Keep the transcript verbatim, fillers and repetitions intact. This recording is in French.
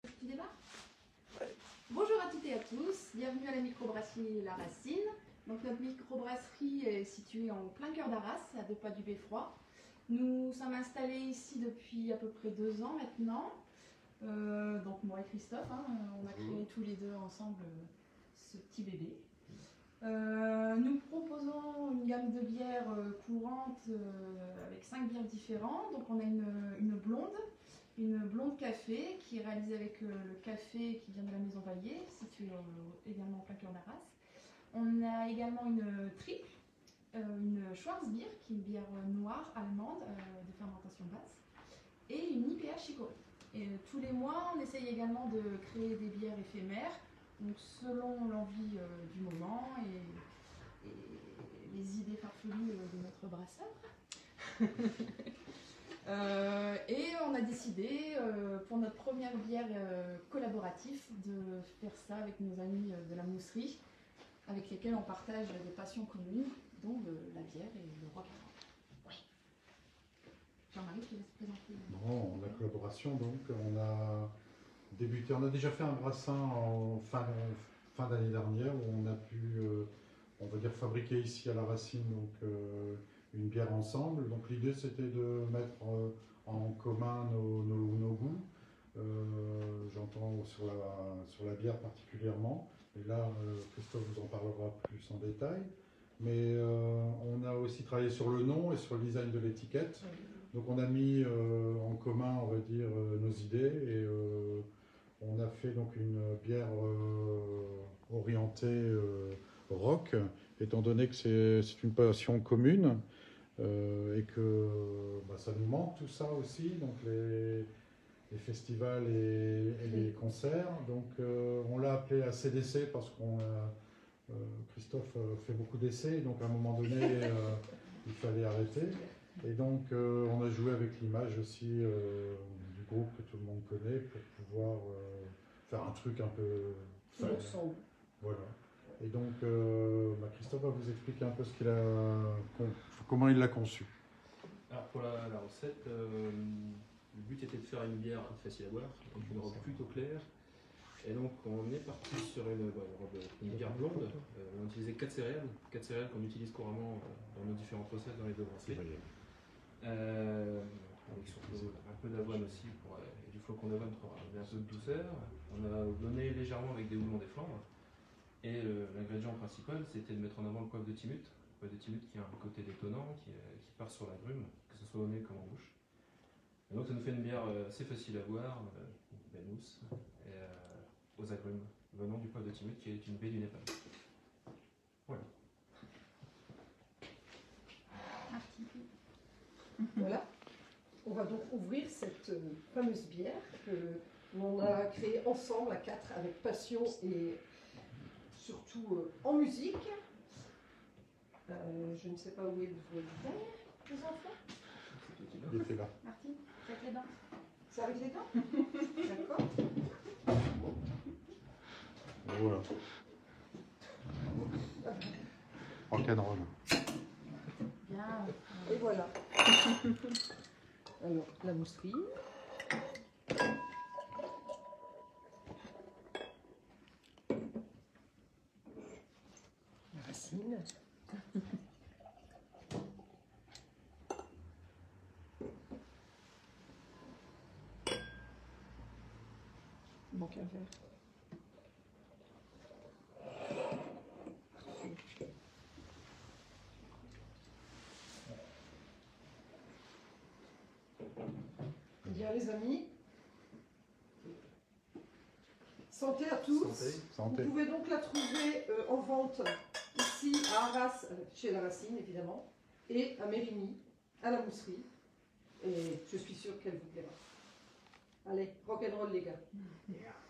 Tu démarres? Bonjour à toutes et à tous, bienvenue à la microbrasserie La Racine. Donc notre microbrasserie est située en plein cœur d'Arras, à deux pas du Beffroi. Nous sommes installés ici depuis à peu près deux ans maintenant. Euh, donc moi et Christophe, hein, on a créé tous les deux ensemble ce petit bébé. Euh, nous proposons une gamme de bières courantes euh, avec cinq bières différentes. Donc on a une, une blonde, une blonde café qui est réalisée avec euh, le café qui vient de la Maison Vallier, située euh, également en plein cœur d'Arras. On a également une triple, euh, une Schwarzbier qui est une bière noire allemande euh, de fermentation basse, et une I P A chicorée. Et euh, tous les mois, on essaye également de créer des bières éphémères, donc selon l'envie euh, du moment et, et les idées farfelues de notre brasseur. euh, et on a décidé euh, pour notre première bière euh, collaborative de faire ça avec nos amis euh, de la mousserie, avec lesquels on partage des passions communes, dont le, la bière et le roquefort. Oui. Jean-Marie, tu veux te présenter? Bon, la collaboration, donc, on a débuté, on a déjà fait un brassin en fin, fin d'année dernière où on a pu, euh, on va dire, fabriquer ici à La Racine donc, euh, une bière ensemble. Donc l'idée c'était de mettre euh, en commun nos, nos, nos goûts. Euh, J'entends sur la, sur la bière particulièrement. Et là, euh, Christophe vous en parlera plus en détail. Mais euh, on a aussi travaillé sur le nom et sur le design de l'étiquette. Donc on a mis euh, en commun, on va dire, euh, nos idées et euh, on a fait donc une bière euh, orientée euh, rock, étant donné que c'est une passion commune euh, et que bah, ça nous manque tout ça aussi, donc les, les festivals et, et les concerts. Donc euh, on l'a appelé A C D C parce qu'on euh, Christophe fait beaucoup d'essais, donc à un moment donné euh, il fallait arrêter. Et donc euh, on a joué avec l'image aussi euh, du groupe que tout le monde connaît pour pouvoir euh, faire un truc un peu fun. Voilà. Et donc euh, bah, Christophe va vous expliquer un peu ce qu'il a, comment il l'a conçu. Alors pour la, la recette, euh, le but était de faire une bière facile à boire, donc une robe plutôt claire. Et donc on est parti sur une, bon, une, robe, une bière blonde. Euh, on a utilisé quatre céréales, quatre céréales qu'on utilise couramment dans nos différentes recettes dans les deux brasseries. Euh, avec surtout un peu d'avoine aussi pour, et du flocon d'avoine pour amener un peu de douceur. On a donné légèrement avec des houblons des Flandres. Et euh, l'ingrédient principal c'était de mettre en avant le poivre de Timut. Le poivre de Timut qui a un côté détonnant, qui, qui part sur l'agrume, que ce soit au nez comme en bouche. Et donc ça nous fait une bière assez facile à boire, une belle mousse, et, euh, aux agrumes, venant du poivre de Timut qui est une baie du Népal. Voilà. Voilà. On va donc ouvrir cette fameuse bière que l'on a créée ensemble à quatre avec passion et surtout euh, en musique. Euh, je ne sais pas où est le verre, les enfants. Il était là. Martine, c'est avec les dents. C'est avec les dents? D'accord. Voilà. Rock'n'roll. Bien. Et voilà. Alors, la mousseline. La racine. Il manque un verre. Bien les amis, santé à tous. Santé. Santé. Vous pouvez donc la trouver euh, en vente ici à Arras, chez La Racine évidemment, et à Mérigny, à la mousserie. Et je suis sûre qu'elle vous plaira. Allez, rock'n'roll les gars.